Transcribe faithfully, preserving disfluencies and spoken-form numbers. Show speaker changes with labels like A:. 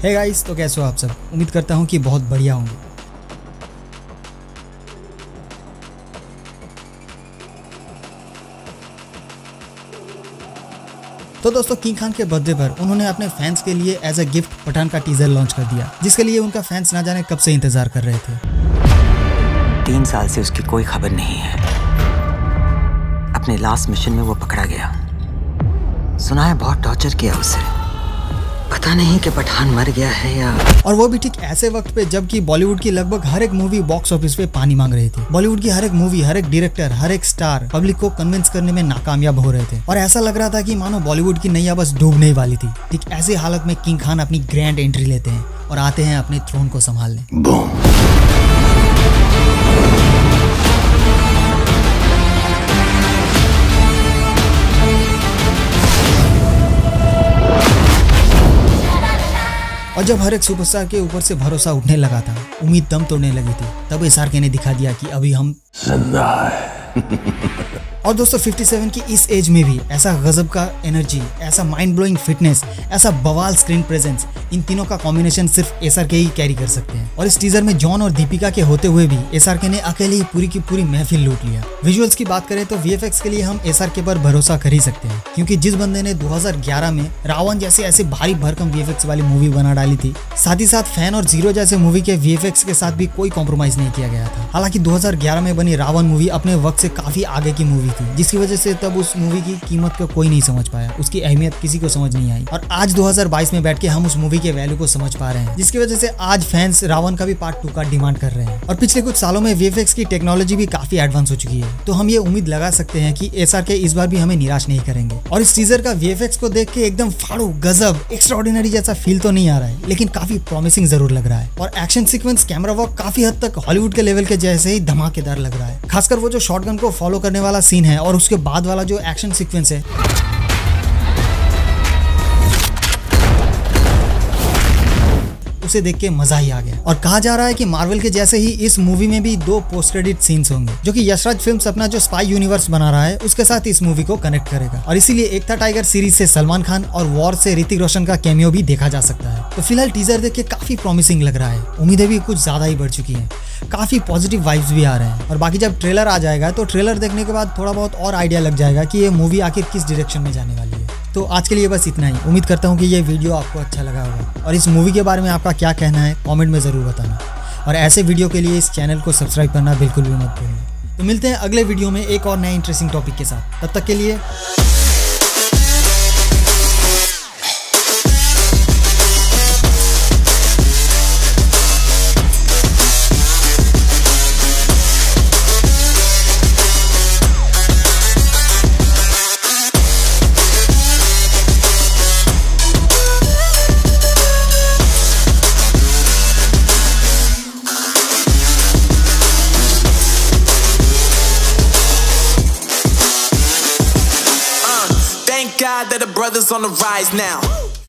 A: Hey guys, तो कैसे हो आप सब। उम्मीद करता हूँ कि बहुत बढ़िया होंगे। तो दोस्तों, किंग खान के बर्थडे पर उन्होंने अपने फैंस के लिए एज अ गिफ्ट पठान का टीजर लॉन्च कर दिया, जिसके लिए उनका फैंस ना जाने कब से इंतजार कर रहे थे।
B: तीन साल से उसकी कोई खबर नहीं है। अपने लास्ट मिशन में वो पकड़ा गया। सुना है बहुत टॉर्चर किया उसे। पता नहीं कि पठान मर गया है या।
A: और वो भी ठीक ऐसे वक्त पे जबकि बॉलीवुड की लगभग हर एक मूवी बॉक्स ऑफिस पे पानी मांग रही थी। बॉलीवुड की हर एक मूवी, हर एक डायरेक्टर, हर एक स्टार पब्लिक को कन्विंस करने में नाकामयाब हो रहे थे और ऐसा लग रहा था कि मानो बॉलीवुड की नैया बस डूबने वाली थी। ठीक ऐसी हालत में किंग खान अपनी ग्रैंड एंट्री लेते हैं और आते हैं अपने थ्रोन को संभालने। और जब हर एक सुपरस्टार के ऊपर से भरोसा उठने लगा था, उम्मीद दम तोड़ने लगी थी, तब एस आर के ने दिखा दिया कि अभी हम जिंदा है। और दोस्तों, सत्तावन की इस एज में भी ऐसा गजब का एनर्जी, ऐसा माइंड ब्लोइंग फिटनेस, ऐसा बवाल स्क्रीन प्रेजेंस, इन तीनों का कॉम्बिनेशन सिर्फ एस आर के ही कैरी कर सकते हैं। और इस टीजर में जॉन और दीपिका के होते हुए भी एस आर के ने अकेले ही पूरी की पूरी महफिल लूट लिया। विजुअल्स की बात करें तो वी एफ एक्स के लिए हम एस आर के पर भरोसा कर ही सकते हैं, क्योंकि जिस बंदे ने दो हज़ार ग्यारह में रावण जैसे ऐसे भारी भरकम वी एफ एक्स वाली मूवी बना डाली थी, साथ ही साथ फैन और जीरो जैसे मूवी के वी एफ एक्स के साथ भी कोई कॉम्प्रोमाइज नहीं किया गया था। हालांकि दो हज़ार ग्यारह में बनी रावण मूवी अपने वक्त से काफी आगे की मूवी थी, जिसकी वजह से तब उस मूवी की कीमत को कोई नहीं समझ पाया, उसकी अहमियत किसी को समझ नहीं आई। और आज दो हज़ार बाईस में बैठ के हम उस मूवी के वैल्यू को समझ पा रहे हैं, जिसकी वजह से आज फैंस रावण का भी पार्ट टू का डिमांड कर रहे हैं। और पिछले कुछ सालों में वी एफ एक्स की टेक्नोलॉजी भी काफी एडवांस हो चुकी है, तो हम ये उम्मीद लगा सकते हैं कि एस आर के इस बार भी हमें निराश नहीं करेंगे। और इस टीजर का वी एफ एक्स को देख के एकदम फाड़ू गजब एक्स्ट्राऑर्डिनरी जैसा फील तो नहीं आ रहा है, लेकिन काफी प्रॉमिसिंग जरूर लग रहा है। और एक्शन सीक्वेंस, कैमरा वर्क काफी हद तक हॉलीवुड के लेवल के जैसे ही धमाकेदार लग रहा है। खासकर वो जो शॉटगन को फॉलो करने वाला सीन है और उसके बाद वाला जो एक्शन सीक्वेंस है, उसे देख के मजा ही आ गया। और कहा जा रहा है कि मार्वल के जैसे ही इस मूवी में भी दो पोस्ट क्रेडिट सीन्स होंगे, जो कि यशराज फिल्म्स अपना जो स्पाई यूनिवर्स बना रहा है उसके साथ इस मूवी को कनेक्ट करेगा। और इसीलिए एक था टाइगर सीरीज से सलमान खान और वॉर से ऋतिक रोशन का कैमियो भी देखा जा सकता है। तो फिलहाल टीजर देख के काफी प्रॉमिसिंग लग रहा है, उम्मीदें भी कुछ ज्यादा ही बढ़ चुकी है, काफी पॉजिटिव वाइब्स भी आ रहे हैं। और बाकी जब ट्रेलर आ जाएगा तो ट्रेलर देखने के बाद थोड़ा बहुत और आइडिया लग जाएगा कि ये मूवी आखिर किस डायरेक्शन में जाने वाली है। तो आज के लिए बस इतना ही। उम्मीद करता हूँ कि ये वीडियो आपको अच्छा लगा होगा, और इस मूवी के बारे में आपका क्या कहना है कमेंट में ज़रूर बताना। और ऐसे वीडियो के लिए इस चैनल को सब्सक्राइब करना बिल्कुल भी मत भूलना। तो मिलते हैं अगले वीडियो में एक और नए इंटरेस्टिंग टॉपिक के साथ। तब तक के लिए
C: God that the brothers on the rise now.